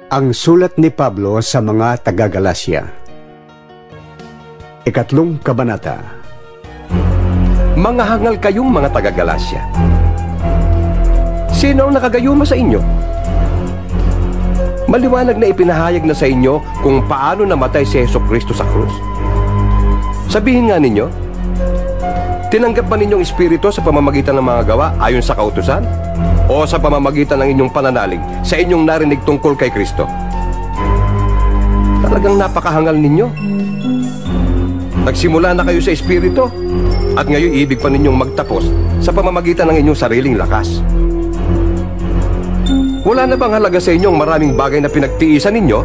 Ang sulat ni Pablo sa mga taga-Galasya. Ikatlong kabanata. Mga hangal kayong mga taga-Galasya. Sino ang nakagayuma sa inyo? Maliwanag na ipinahayag na sa inyo kung paano namatay si Jesucristo sa krus. Sabihin nga ninyo, tinanggap ba ninyong espiritu sa pamamagitan ng mga gawa ayon sa kautusan? O sa pamamagitan ng inyong pananalig sa inyong narinig tungkol kay Kristo? Talagang napakahangal ninyo. Nagsimula na kayo sa espiritu at ngayon ibig pa ninyong magtapos sa pamamagitan ng inyong sariling lakas. Wala na bang halaga sa inyong maraming bagay na pinagtiisan ninyo?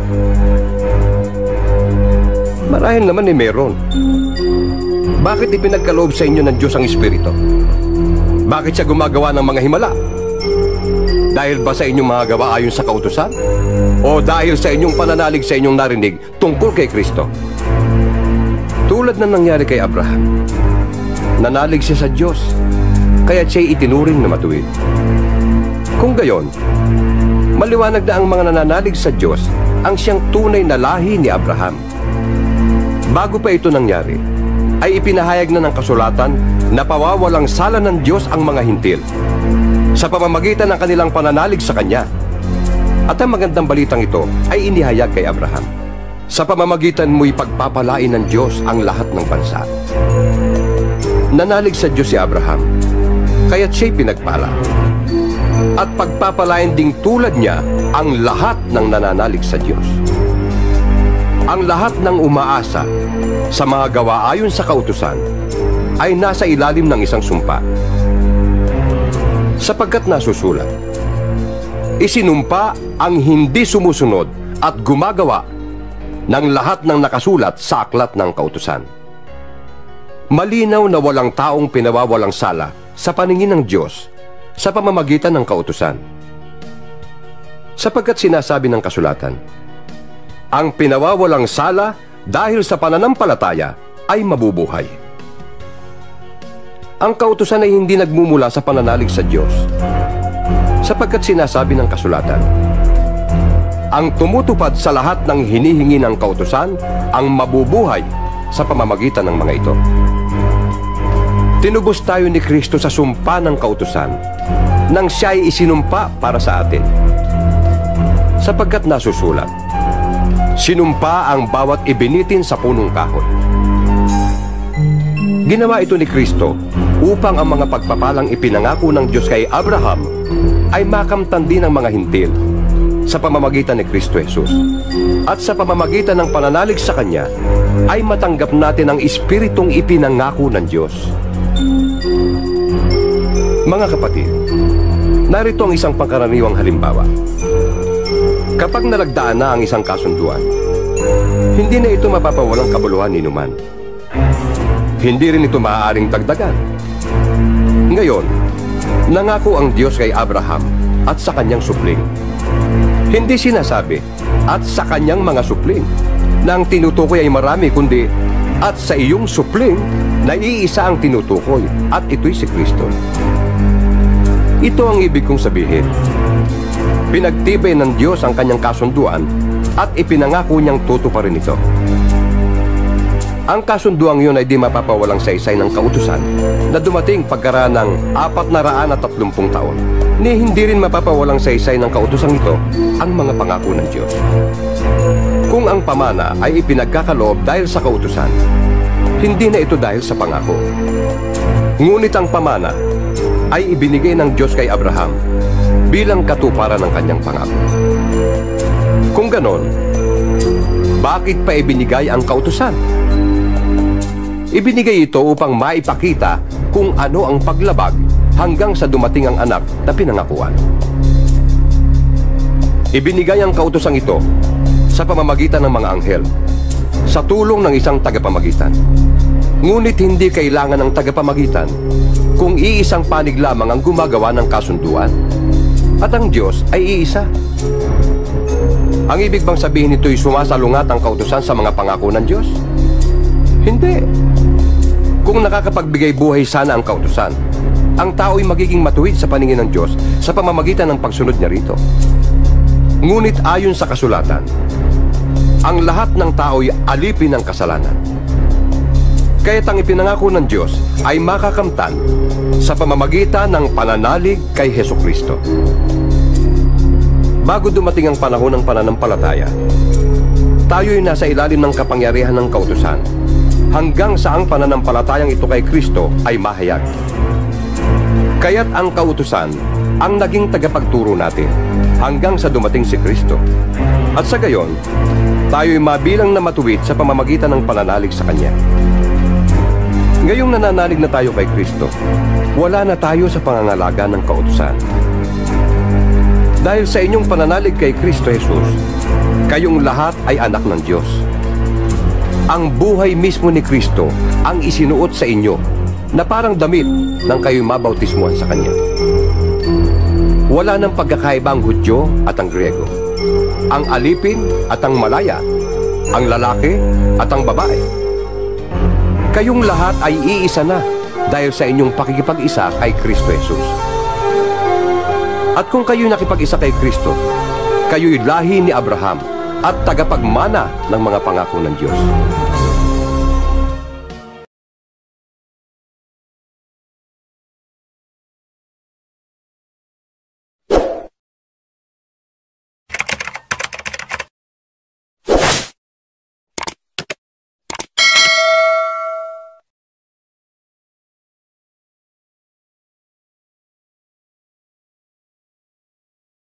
Marahil naman meron. Bakit ipinagkaloob sa inyo ng Diyos ang espiritu? Bakit siya gumagawa ng mga himala? Dahil ba sa inyong mga gawa ayon sa kautusan? O dahil sa inyong pananalig sa inyong narinig tungkol kay Kristo? Tulad na nangyari kay Abraham, nanalig siya sa Diyos, kaya siya'y itinuring na matuwid. Kung gayon, maliwanag na ang mga nananalig sa Diyos ang siyang tunay na lahi ni Abraham. Bago pa ito nangyari, ay ipinahayag na ng kasulatan na pawawalang sala ng Diyos ang mga hintil sa pamamagitan ng kanilang pananalig sa Kanya. At ang magandang balitang ito ay inihayag kay Abraham. Sa pamamagitan mo'y pagpapalain ng Diyos ang lahat ng bansa. Nanalig sa Diyos si Abraham, kaya't siya'y pinagpala. At pagpapalain ding tulad niya ang lahat ng nananalig sa Diyos. Ang lahat ng umaasa sa mga gawa ayon sa kautusan ay nasa ilalim ng isang sumpa. Sapagkat nasusulat, isinumpa ang hindi sumusunod at gumagawa ng lahat ng nakasulat sa aklat ng kautusan. Malinaw na walang taong pinawawalang sala sa paningin ng Diyos sa pamamagitan ng kautusan. Sapagkat sinasabi ng kasulatan, ang pinawawalang sala dahil sa pananampalataya ay mabubuhay. Ang kautusan ay hindi nagmumula sa pananalig sa Diyos, sapagkat sinasabi ng kasulatan, ang tumutupad sa lahat ng hinihingi ng kautusan ang mabubuhay sa pamamagitan ng mga ito. Tinubos tayo ni Kristo sa sumpa ng kautusan nang siya'y isinumpa para sa atin. Sapagkat nasusulat, sinumpa ang bawat ibinitin sa punong kahoy. Ginawa ito ni Kristo upang ang mga pagpapalang ipinangako ng Diyos kay Abraham ay makamtan din ng mga hintil sa pamamagitan ni Kristo Jesus. At sa pamamagitan ng pananalig sa Kanya ay matanggap natin ang Espiritong ipinangako ng Diyos. Mga kapatid, narito ang isang pangkaraniwang halimbawa. Kapag nalagdaan na ang isang kasunduan, hindi na ito mapapawalang kabuluhan ni numan. Hindi rin ito maaaring dagdagan. Ngayon, nangako ang Diyos kay Abraham at sa kanyang supling. Hindi sinasabi, at sa kanyang mga supling, na ang tinutukoy ay marami, kundi, at sa iyong supling, na iisa ang tinutukoy, at ito'y si Kristo. Ito ang ibig kong sabihin. Pinagtibay ng Diyos ang kanyang kasunduan, at ipinangako niyang tutuparin ito. Ang kasunduang yun ay di mapapawalang saysay ng kautusan na dumating pagkaraan ng 430 taon. Ni hindi rin mapapawalang saysay ng kautusang ito ang mga pangako ng Diyos. Kung ang pamana ay ipinagkakaloob dahil sa kautusan, hindi na ito dahil sa pangako. Ngunit ang pamana ay ibinigay ng Diyos kay Abraham bilang katuparan ng kanyang pangako. Kung ganon, bakit pa ibinigay ang kautusan? Ibinigay ito upang maipakita kung ano ang paglabag hanggang sa dumating ang anak na pinangakuan. Ibinigay ang kautosang ito sa pamamagitan ng mga anghel, sa tulong ng isang tagapamagitan. Ngunit hindi kailangan ng tagapamagitan kung iisang panig lamang ang gumagawa ng kasunduan. At ang Diyos ay iisa. Ang ibig bang sabihin nito'y sumasalungat ang kautusan sa mga pangako ng Diyos? Hindi. Kung nakakapagbigay buhay sana ang kautusan, ang tao'y magiging matuwid sa paningin ng Diyos sa pamamagitan ng pagsunod niya rito. Ngunit ayon sa kasulatan, ang lahat ng tao'y alipin ng kasalanan. Kaya't ang ipinangako ng Diyos ay makakamtan sa pamamagitan ng pananalig kay Hesukristo. Bago dumating ang panahon ng pananampalataya, tayo'y nasa ilalim ng kapangyarihan ng kautusan hanggang sa ang pananampalatayang ito kay Kristo ay mahayag. Kaya't ang kautusan ang naging tagapagturo natin hanggang sa dumating si Kristo. At sa gayon, tayo'y mabilang na matuwid sa pamamagitan ng pananalig sa Kanya. Ngayong nananalig na tayo kay Kristo, wala na tayo sa pangangalaga ng kautusan. Dahil sa inyong pananalig kay Kristo Jesus, kayong lahat ay anak ng Diyos. Ang buhay mismo ni Kristo ang isinuot sa inyo na parang damit nang kayo'y mabautismuhan sa Kanya. Wala nang pagkakaiba ang Hudyo at ang Griego, ang alipin at ang malaya, ang lalaki at ang babae. Kayong lahat ay iisa na dahil sa inyong pakikipag-isa kay Kristo Jesus. At kung kayo'y nakipag-isa kay Kristo, kayo'y lahi ni Abraham at tagapagmana ng mga pangako ng Diyos.